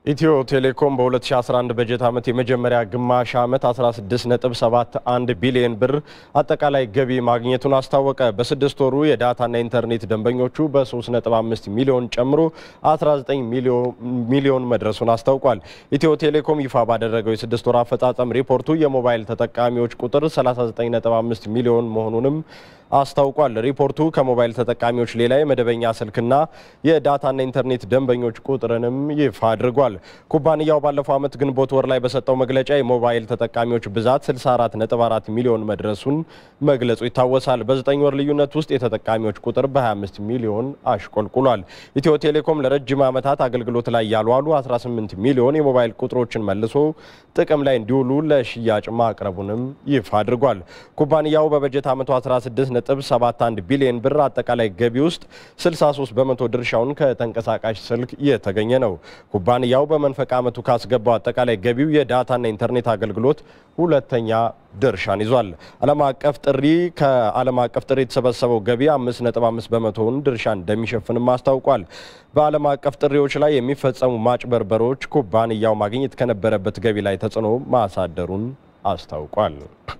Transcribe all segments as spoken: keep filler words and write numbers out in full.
ኢትዮ ቴሌኮም በ2011 በጀት ዓመት የመጀመሪያ ግማሽ ዓመት አስራ ስድስት ነጥብ ሰባት አንድ ቢሊዮን ብር አጠቃላይ ገቢ ማግኘቱን አስታወቀ። በስድስት ወሩ የዳታና ኢንተርኔት ደንበኞቹ በ3 ነጥብ አምስት ሚሊዮን ጨምሮ አስራ ዘጠኝ ሚሊዮን መድረሱን አስታውቋል። ኢትዮ ቴሌኮም ይፋ ባደረገው የስድስት ወር አፈጻጸም ሪፖርቱ የሞባይል ተጠቃሚዎች ቁጥር ሰላሳ ዘጠኝ ነጥብ አምስት ሚሊዮን መሆኑንም አስታውቋል። ሪፖርቱ ከሞባይል ተጠቃሚዎች ሌላ የመደበኛ ስልክና የዳታና ኢንተርኔት ደንበኞች ቁጥርንም ይፋ አድርጓል። ኩባንያው ባለፈው ዓመት ግንቦት ወር ላይ በሰጠው መግለጫ የሞባይል ተጠቃሚዎች ብዛት ስልሳ አራት ነጥብ አራት ሚሊዮን መድረሱን መግለጹ ይታወሳል። በዘጠኝ ወር ልዩነት ውስጥ የተጠቃሚዎች ቁጥር በ ሃያ አምስት ሚሊዮን አሽቆልቁሏል። ኢትዮ ቴሌኮም ለረጅም ዓመታት አገልግሎት ላይ ያልዋሉ አስራ ስምንት ሚሊዮን የሞባይል ቁጥሮችን መልሶ ጥቅም ላይ እንዲውሉ ለሽያጭ ማቅረቡንም ይፋ አድርጓል። ኩባንያው በበጀት ዓመቱ አስራ ስድስት ነጥብ ሰባት አንድ ቢሊዮን ብር አጠቃላይ ገቢ ውስጥ ስልሳ ሶስት በመቶ ድርሻውን ከተንቀሳቃሽ ስልክ የተገኘ ነው። ኩባንያው በመንፈቅ ዓመቱ ካስገባው አጠቃላይ ገቢው የዳታና ኢንተርኔት አገልግሎት ሁለተኛ ድርሻን ይዟል። ዓለም አቀፍ ጥሪ ከዓለም አቀፍ ጥሪ የተሰበሰበው ገቢ አምስት ነጥብ አምስት በመቶውን ድርሻ እንደሚሸፍንም አስታውቋል። በዓለም አቀፍ ጥሪዎች ላይ የሚፈጸሙ ማጭበርበሮች ኩባንያው ማግኘት ከነበረበት ገቢ ላይ ተጽዕኖ ማሳደሩን አስታውቋል።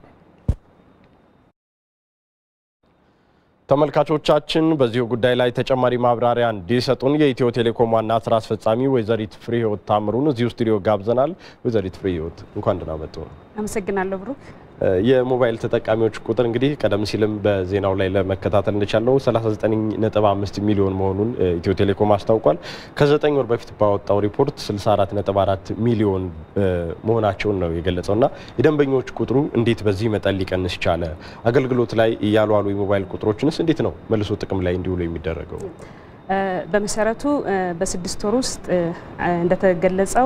ተመልካቾቻችን በዚሁ ጉዳይ ላይ ተጨማሪ ማብራሪያ እንዲሰጡን የኢትዮ ቴሌኮም ዋና ስራ አስፈጻሚ ወይዘሪት ፍሬህይወት ታምሩን እዚሁ ስቱዲዮ ጋብዘናል። ወይዘሪት ፍሬህይወት እንኳን ደህና መጡ። አመሰግናለሁ ብሩክ። የሞባይል ተጠቃሚዎች ቁጥር እንግዲህ ቀደም ሲልም በዜናው ላይ ለመከታተል እንደቻለው ሰላሳ ዘጠኝ ነጥብ አምስት ሚሊዮን መሆኑን ኢትዮ ቴሌኮም አስታውቋል። ከዘጠኝ ወር በፊት ባወጣው ሪፖርት ስልሳ አራት ነጥብ አራት ሚሊዮን መሆናቸውን ነው የገለጸውና የደንበኞች ቁጥሩ እንዴት በዚህ መጠን ሊቀንስ ቻለ? አገልግሎት ላይ ያልዋሉ የሞባይል ቁጥሮችንስ እንዴት ነው መልሶ ጥቅም ላይ እንዲውሉ የሚደረገው? በመሰረቱ በስድስት ወር ውስጥ እንደተገለጸው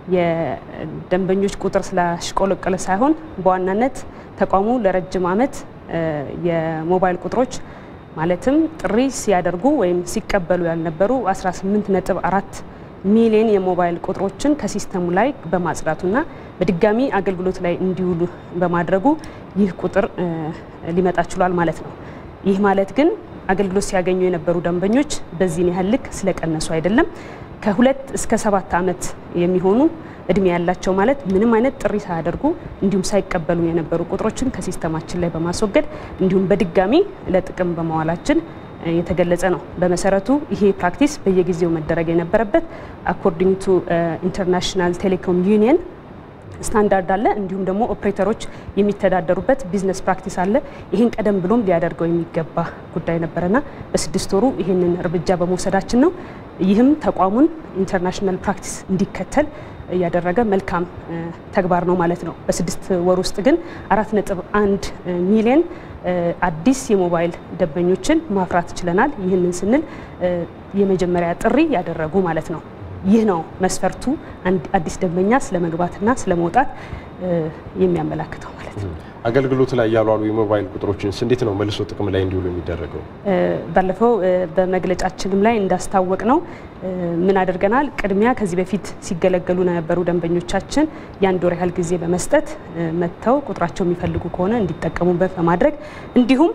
የደንበኞች ቁጥር ስላሽቆለቆለ ሳይሆን በዋናነት ተቋሙ ለረጅም ዓመት የሞባይል ቁጥሮች ማለትም ጥሪ ሲያደርጉ ወይም ሲቀበሉ ያልነበሩ አስራ ስምንት ነጥብ አራት ሚሊዮን የሞባይል ቁጥሮችን ከሲስተሙ ላይ በማጽዳቱና በድጋሚ አገልግሎት ላይ እንዲውሉ በማድረጉ ይህ ቁጥር ሊመጣ ችሏል ማለት ነው። ይህ ማለት ግን አገልግሎት ሲያገኙ የነበሩ ደንበኞች በዚህ ያህል ልክ ስለቀነሱ አይደለም። ከሁለት እስከ ሰባት ዓመት የሚሆኑ እድሜ ያላቸው ማለት ምንም አይነት ጥሪ ሳያደርጉ እንዲሁም ሳይቀበሉ የነበሩ ቁጥሮችን ከሲስተማችን ላይ በማስወገድ እንዲሁም በድጋሚ ለጥቅም በመዋላችን የተገለጸ ነው። በመሰረቱ ይሄ ፕራክቲስ በየጊዜው መደረግ የነበረበት አኮርዲንግ ቱ ኢንተርናሽናል ቴሌኮም ዩኒየን ስታንዳርድ አለ። እንዲሁም ደግሞ ኦፕሬተሮች የሚተዳደሩበት ቢዝነስ ፕራክቲስ አለ። ይህን ቀደም ብሎም ሊያደርገው የሚገባ ጉዳይ ነበረና በስድስት ወሩ ይህንን እርምጃ በመውሰዳችን ነው። ይህም ተቋሙን ኢንተርናሽናል ፕራክቲስ እንዲከተል ያደረገ መልካም ተግባር ነው ማለት ነው። በስድስት ወር ውስጥ ግን አራት ነጥብ አንድ ሚሊዮን አዲስ የሞባይል ደንበኞችን ማፍራት ችለናል። ይህንን ስንል የመጀመሪያ ጥሪ ያደረጉ ማለት ነው። ይህ ነው መስፈርቱ አዲስ ደንበኛ ስለመግባትና ስለመውጣት የሚያመላክተው ማለት ነው። አገልግሎት ላይ ያልዋሉ የሞባይል ቁጥሮችን እንዴት ነው መልሶ ጥቅም ላይ እንዲውሉ የሚደረገው? ባለፈው በመግለጫችንም ላይ እንዳስታወቅ ነው ምን አድርገናል? ቅድሚያ ከዚህ በፊት ሲገለገሉ የነበሩ ደንበኞቻችን የአንድ ወር ያህል ጊዜ በመስጠት መጥተው ቁጥራቸው የሚፈልጉ ከሆነ እንዲጠቀሙበት በማድረግ እንዲሁም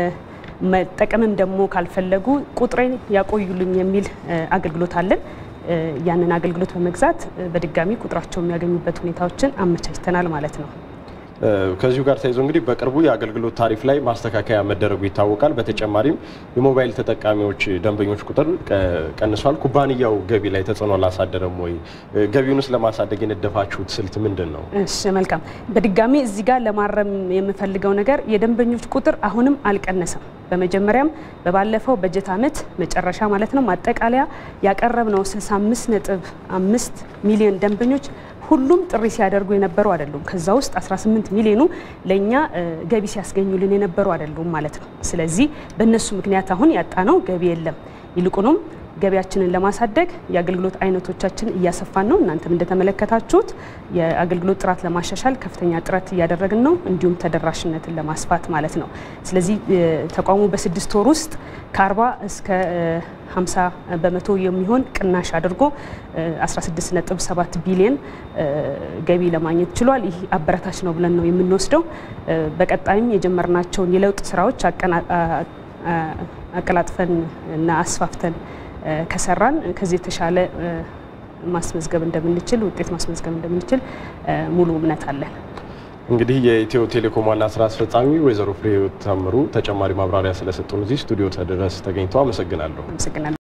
መጠቀምም ደግሞ ካልፈለጉ ቁጥሬን ያቆዩልኝ የሚል አገልግሎት አለን። ያንን አገልግሎት በመግዛት በድጋሚ ቁጥራቸው የሚያገኙበት ሁኔታዎችን አመቻችተናል ማለት ነው። ከዚሁ ጋር ተያይዞ እንግዲህ በቅርቡ የአገልግሎት ታሪፍ ላይ ማስተካከያ መደረጉ ይታወቃል። በተጨማሪም የሞባይል ተጠቃሚዎች ደንበኞች ቁጥር ቀንሷል። ኩባንያው ገቢ ላይ ተጽዕኖ አላሳደረም ወይ? ገቢውንስ ለማሳደግ የነደፋችሁት ስልት ምንድን ነው? እሺ መልካም። በድጋሚ እዚህ ጋር ለማረም የምፈልገው ነገር የደንበኞች ቁጥር አሁንም አልቀነሰም። በመጀመሪያም በባለፈው በጀት ዓመት መጨረሻ ማለት ነው ማጠቃለያ ያቀረብነው ስልሳ አምስት ነጥብ አምስት ሚሊዮን ደንበኞች ሁሉም ጥሪ ሲያደርጉ የነበሩ አይደሉም። ከዛ ውስጥ አስራ ስምንት ሚሊዮኑ ለኛ ገቢ ሲያስገኙልን የነበሩ አይደሉም ማለት ነው። ስለዚህ በእነሱ ምክንያት አሁን ያጣነው ገቢ የለም። ይልቁንም ገቢያችንን ለማሳደግ የአገልግሎት አይነቶቻችን እያሰፋን ነው። እናንተም እንደተመለከታችሁት የአገልግሎት ጥራት ለማሻሻል ከፍተኛ ጥረት እያደረግን ነው፣ እንዲሁም ተደራሽነትን ለማስፋት ማለት ነው። ስለዚህ ተቋሙ በስድስት ወር ውስጥ ከአርባ እስከ ሀምሳ በመቶ የሚሆን ቅናሽ አድርጎ አስራ ስድስት ነጥብ ሰባት ቢሊዮን ገቢ ለማግኘት ችሏል። ይህ አበረታች ነው ብለን ነው የምንወስደው። በቀጣይም የጀመርናቸውን የለውጥ ስራዎች አቀላጥፈን እና አስፋፍተን ከሰራን ከዚህ የተሻለ ማስመዝገብ እንደምንችል ውጤት ማስመዝገብ እንደምንችል ሙሉ እምነት አለን። እንግዲህ የኢትዮ ቴሌኮም ዋና ስራ አስፈጻሚ ወይዘሮ ፍሬህይወት ታምሩ ተጨማሪ ማብራሪያ ስለሰጡን እዚህ ስቱዲዮ ድረስ ተገኝተው አመሰግናለሁ። አመሰግናለሁ።